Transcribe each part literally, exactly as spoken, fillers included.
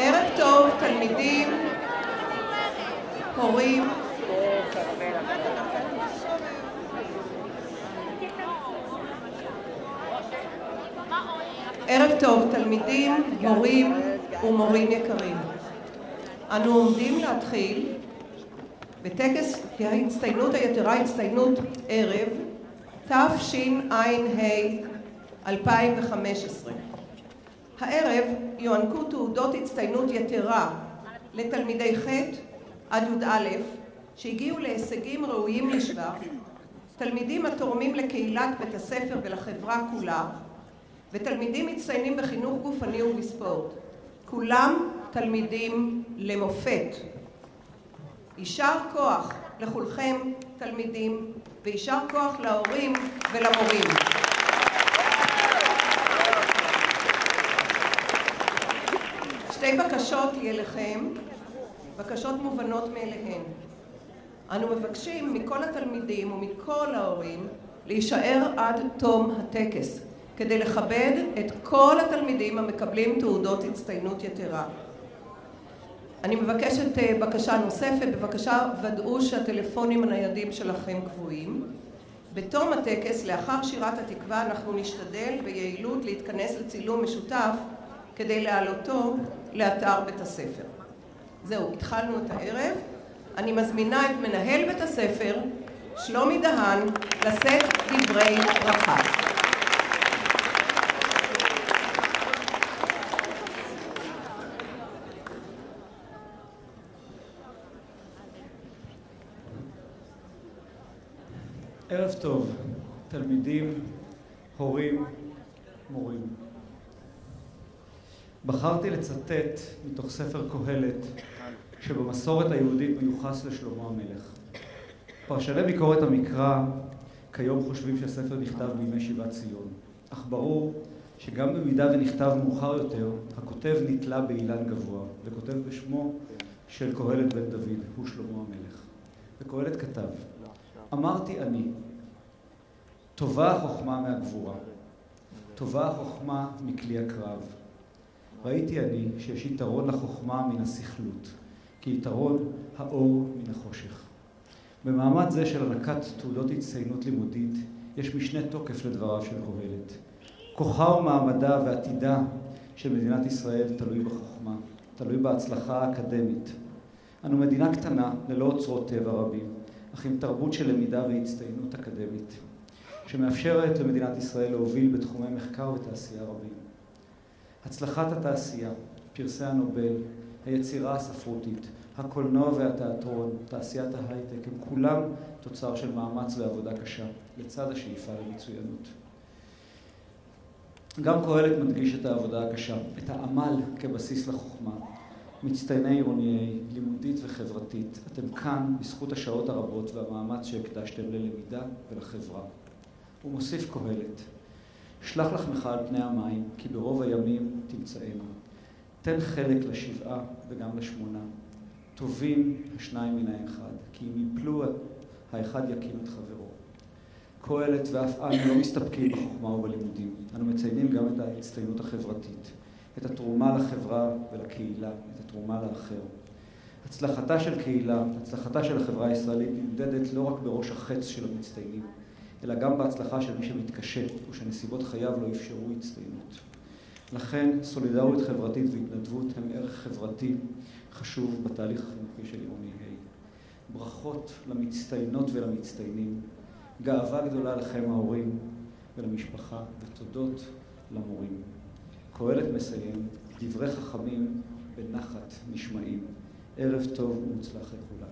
ערב טוב, תלמידים, הורים. ערב טוב, תלמידים, הורים ומורים יקרים. אנו עומדים להתחיל בטקס ההצטיינות היתרה, הצטיינות ערב תשע"ה אלפיים וחמש עשרה. הערב יוענקו תעודות הצטיינות יתרה לתלמידי ח' עד י"א שהגיעו להישגים ראויים לשבח, תלמידים התורמים לקהילת בית הספר ולחברה כולה, ותלמידים מצטיינים בחינוך גופני ובספורט. כולם תלמידים למופת. יישר כוח לכולכם תלמידים, ויישר כוח להורים ולמורים. שתי בקשות יהיה לכם, בקשות מובנות מאליהן. אנו מבקשים מכל התלמידים ומכל ההורים להישאר עד תום הטקס, כדי לכבד את כל התלמידים המקבלים תעודות הצטיינות יתרה. אני מבקשת בקשה נוספת, בבקשה ודאו שהטלפונים הניידים שלכם קבועים. בתום הטקס, לאחר שירת התקווה, אנחנו נשתדל ביעילות להתכנס לצילום משותף כדי להעלותו לאתר בית הספר. זהו, התחלנו את הערב. אני מזמינה את מנהל בית הספר, שלומי דהן, לשאת דברי ברכה. ערב טוב, תלמידים, הורים, מורים. בחרתי לצטט מתוך ספר קהלת שבמסורת היהודית מיוחס לשלמה המלך. פרשני ביקורת המקרא כיום חושבים שהספר נכתב בימי שיבת ציון, אך ברור שגם במידה ונכתב מאוחר יותר, הכותב נתלה באילן גבוה וכותב בשמו של קהלת בן דוד, הוא שלמה המלך. וקהלת כתב: אמרתי אני, טובה החוכמה מהגבורה, טובה החוכמה מכלי הקרב. ראיתי אני שיש יתרון לחוכמה מן הסכלות, כי יתרון האור מן החושך. במעמד זה של הענקת תעודות הצטיינות לימודית, יש משנה תוקף לדבריו של קהלת. כוחה ומעמדה ועתידה של מדינת ישראל תלוי בחוכמה, תלוי בהצלחה האקדמית. אנו מדינה קטנה ללא אוצרות טבע רבים, אך עם תרבות של למידה והצטיינות אקדמית, שמאפשרת למדינת ישראל להוביל בתחומי מחקר ותעשייה רבים. הצלחת התעשייה, פרסי הנובל, היצירה הספרותית, הקולנוע והתיאטרון, תעשיית ההייטק, הם כולם תוצר של מאמץ ועבודה קשה, לצד השאיפה למצוינות. גם קהלת מדגיש את העבודה הקשה, את העמל כבסיס לחוכמה. מצטייני עירוניי, לימודית וחברתית, אתם כאן בזכות השעות הרבות והמאמץ שהקדשתם ללמידה ולחברה. הוא מוסיף קהלת: שלח לחמך על פני המים, כי ברוב הימים תמצאנו. תן חלק לשבעה וגם לשמונה. טובים השניים מן האחד, כי אם יפלו האחד יקים את חברו. קהלת ואף אנו לא מסתפקים בחוכמה ובלימודים. אנו מציינים גם את ההצטיינות החברתית, את התרומה לחברה ולקהילה, את התרומה לאחר. הצלחתה של קהילה, הצלחתה של החברה הישראלית נמדדת לא רק בראש החץ של המצטיינים, אלא גם בהצלחה של מי שמתקשה ושנסיבות חייו לא אפשרו הצטיינות. לכן סולידריות חברתית והתנדבות הם ערך חברתי חשוב בתהליך החינוכי של עירוני ה'. ברכות למצטיינות ולמצטיינים, גאווה גדולה לכם ההורים ולמשפחה, ותודות למורים. קהלת מסיים: דברי חכמים בנחת נשמעים. ערב טוב ומוצלח לכולם.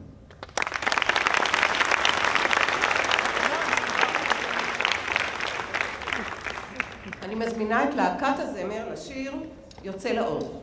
אני מזמינה את להקת הזמר לשיר יוצא לאור.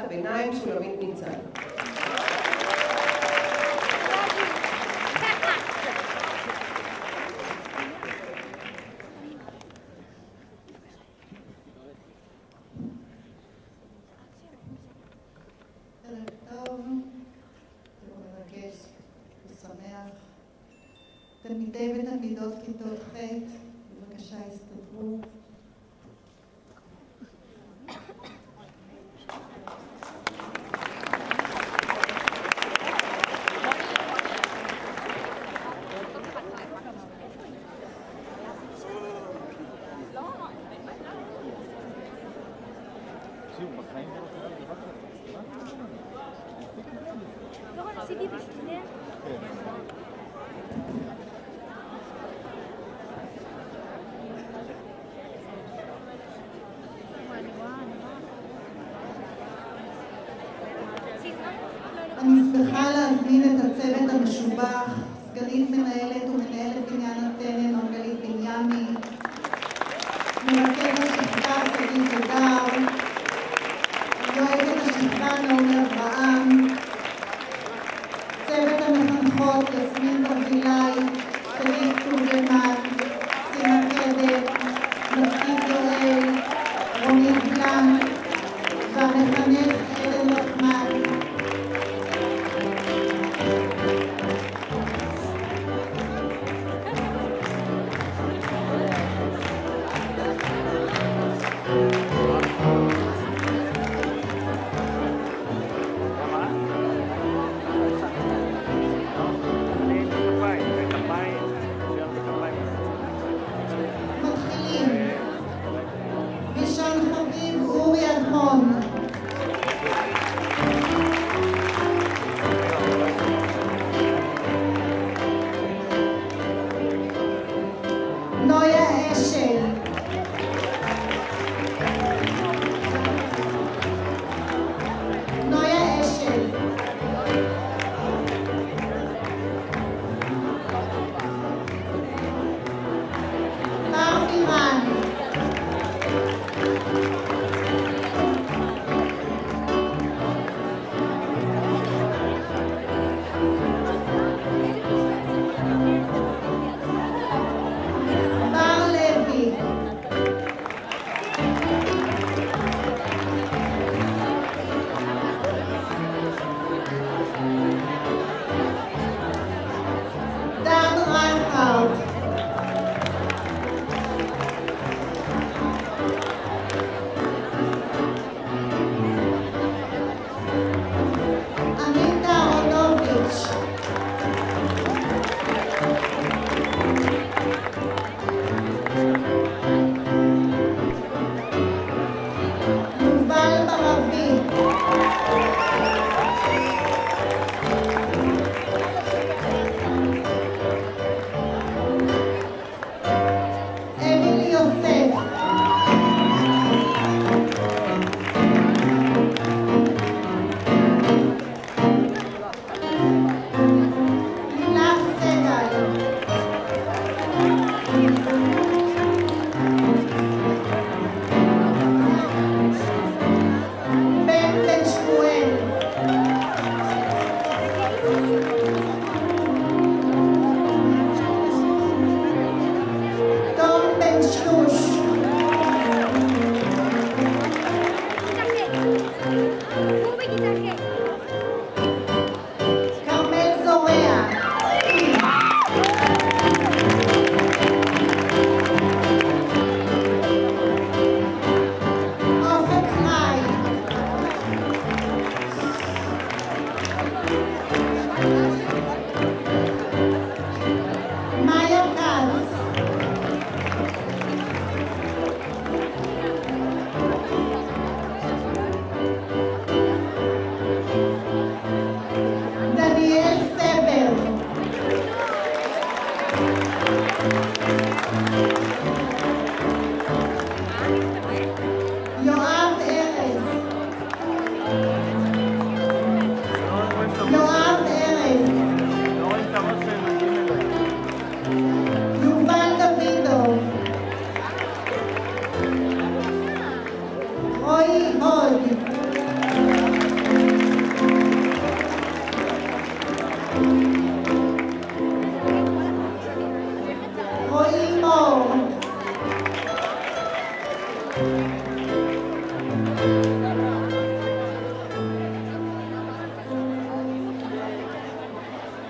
הביניים שולמית ניצן. תלמידי ותלמידות כיתות ח', בבקשה הסתדרו. לא רציתי בשביל אני שמחה להזמין את הצוות המשובח, סגנית מנהלת ומנהלת בניין אנטנה מרגלית בנימי, מרכז השכבה שגיא תדר, יועצת השכבה נעמי אברהם, צוות המחנכות יסמין ברזילי, שגית טורגמן, סימה קדם, מסגית יואל, רונית בלנק והמחנך עדן נחמן. Thank you.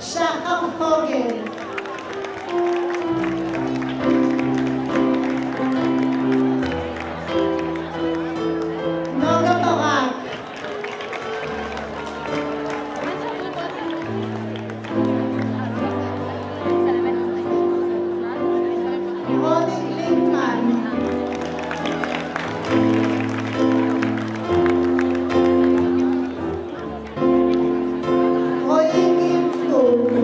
שחר פוגל. נוגה ברק. רוני גליקמן. רועי גינצבורג.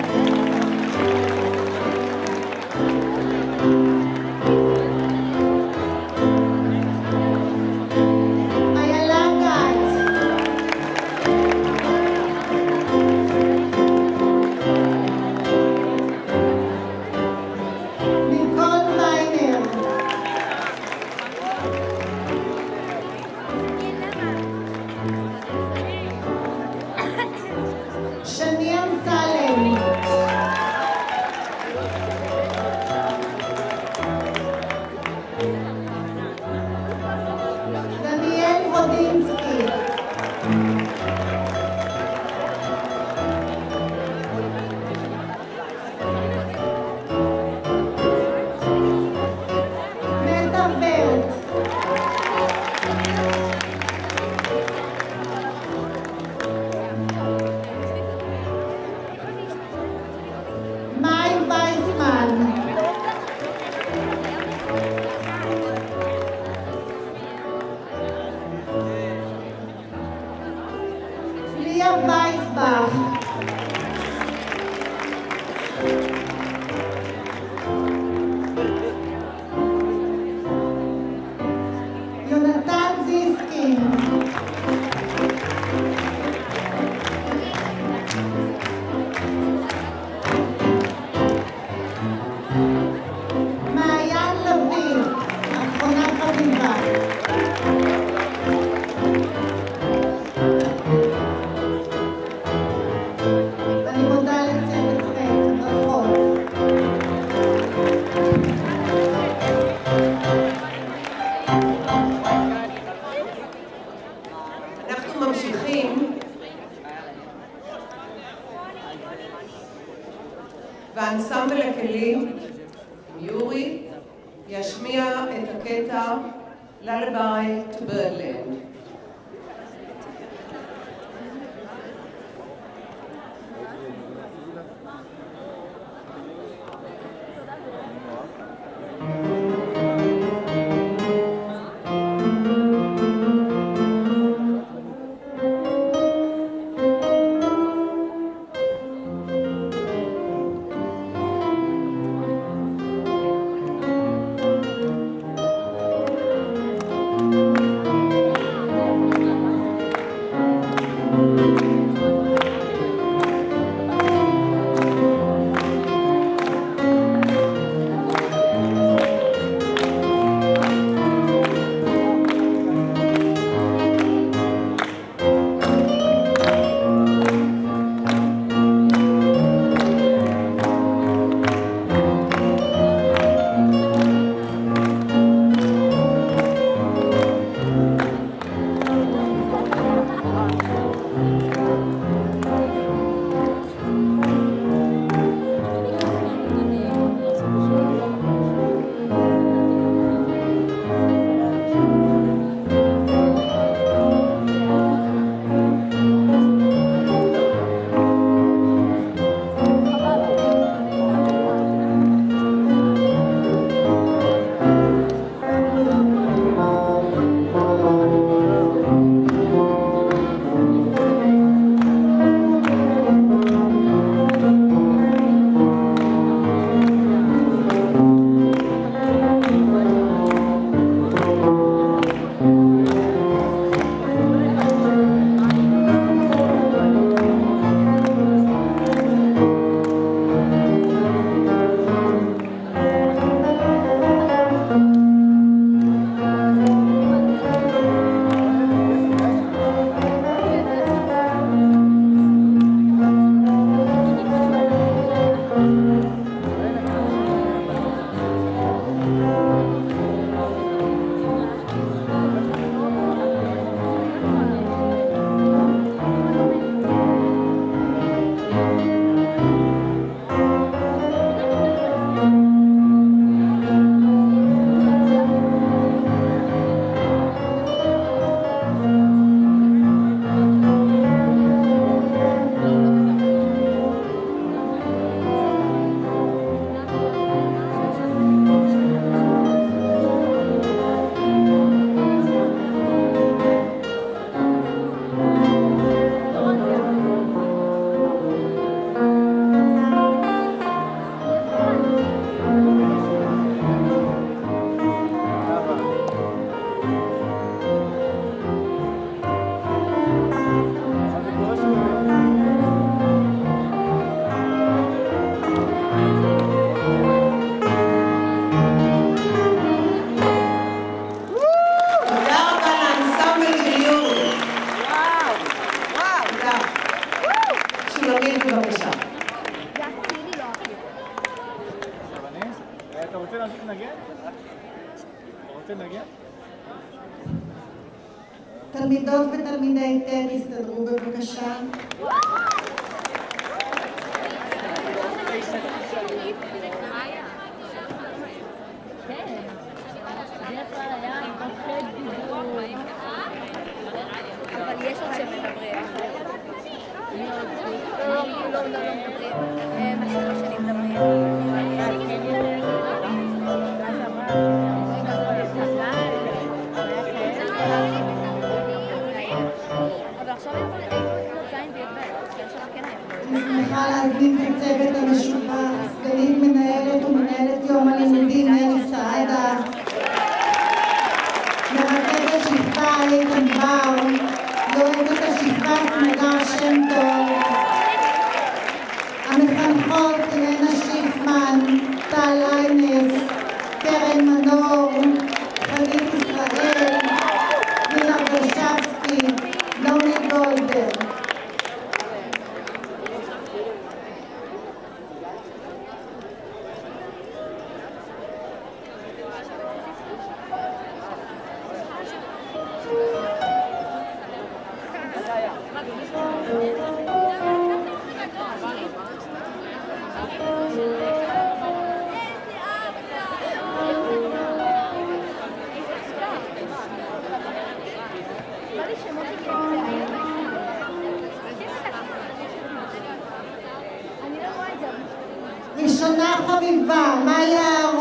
איילה גת. ניקול ויינר. שני אמסלם. דניאל רודינסקי. נטע ורד. מאי וייסמן. ליה וייסבך. יונתן זיסקין. מעיין לביא, אחרונת חביבה. אני מודה לצוות ח', ברכות. אנחנו ממשיכים, והאנסמבל הכלים, יורי, ישמיע את הקטע Lullaby to Birdland. Thank שולמית, בבקשה. אתה רוצה להמשיך לנגן? אתה רוצה לנגן? תלמידות ותלמידי ט' הסתדרו בבקשה. אבל יש עוד שמדברים. לא, לא, לא, לא מדברים. מה שלא שלי מדברים. אני שמחה להזמין את הצוות המשובח, סגנית מנהלת ומנהלת יום הלימודים נלי סעדה, מרכזת שכבה איתן בר, יועצת השכבה סמדר שם טוב, המחנכות ילנה שיפמן, טל איינס, קרן מנור, חגית ישראל, מילה גרשבסקי, נעמי גולדברג. ראשונה חביבה, מאיה